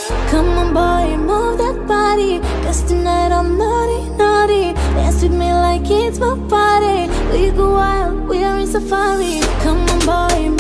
Come on boy, move that body, 'cause tonight I'm naughty, naughty. Dance with me like it's my party. We go wild, we are in safari. Come on boy,